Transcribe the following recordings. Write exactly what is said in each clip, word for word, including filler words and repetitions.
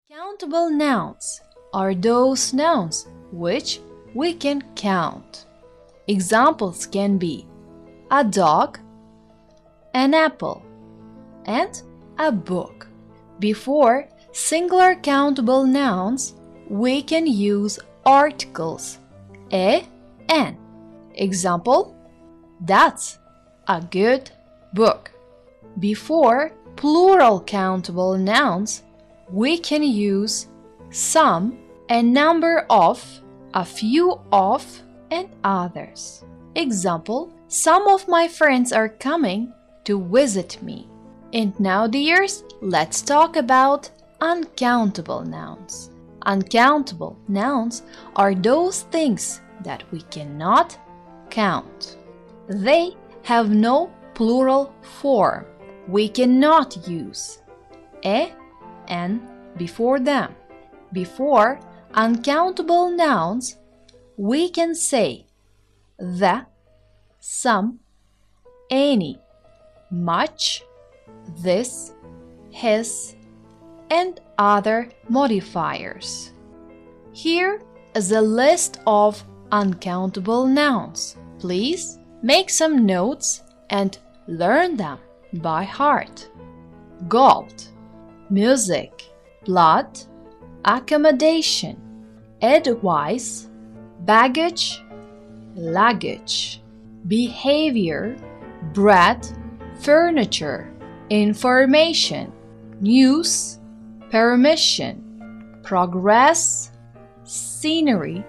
Countable nouns are those nouns which we can count. Examples can be a dog, an apple, and a book. Before singular countable nouns, we can use articles a, an. Example, that's a good book. Before plural countable nouns, we can use some, a number of, a few of, and others. Example, some of my friends are coming to visit me. And now, dears, let's talk about uncountable nouns. Uncountable nouns are those things that we cannot count. They have no plural form. We cannot use a, an before them. Before uncountable nouns, we can say the, some, any, much, this, his, and other modifiers. Here is a list of uncountable nouns. Please make some notes and learn them by heart. Gold, music, blood, accommodation, advice, baggage, luggage, behavior, bread, furniture, information, news, permission, progress, scenery,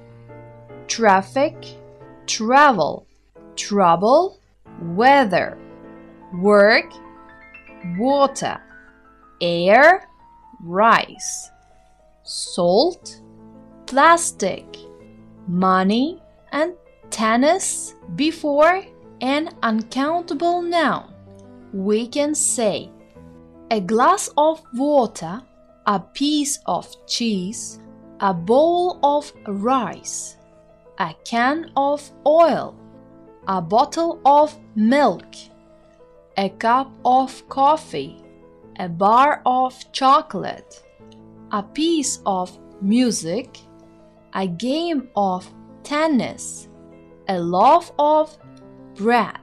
traffic, travel, trouble, weather, work, water, air, rice, salt, plastic, money, and tennis. Before an uncountable noun, we can say a glass of water, a piece of cheese, a bowl of rice, a can of oil, a bottle of milk, a cup of coffee, a bar of chocolate, a piece of music, a game of tennis, a loaf of bread.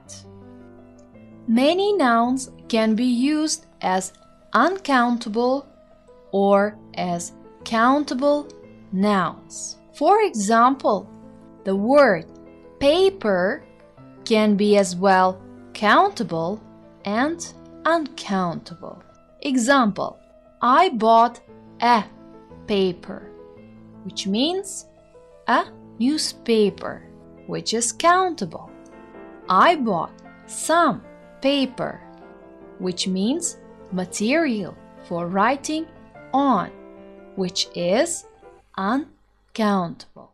Many nouns can be used as uncountable or as countable nouns. For example, the word paper can be as well countable and uncountable. Example, I bought a paper, which means a newspaper, which is countable. I bought some paper, which means material for writing on, which is uncountable.